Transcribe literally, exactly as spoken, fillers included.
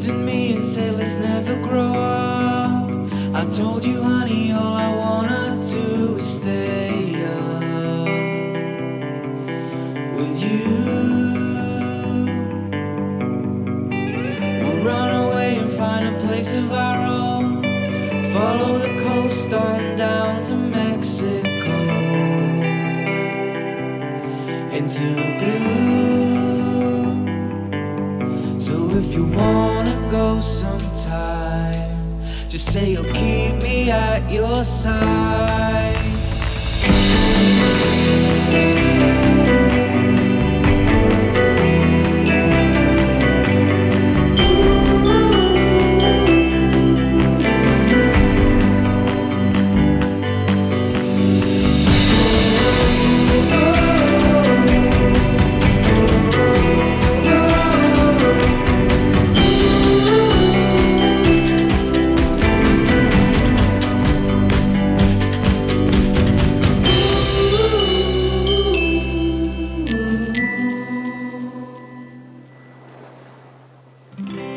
looked at me and said, let's never grow up. I told you, honey, all I wanna do is stay up with you. We'll run away and find a place of our own. Follow the coast on down to Mexico, into the blue. So if you wanna go sometime, just say you'll keep me at your side. Mm-hmm.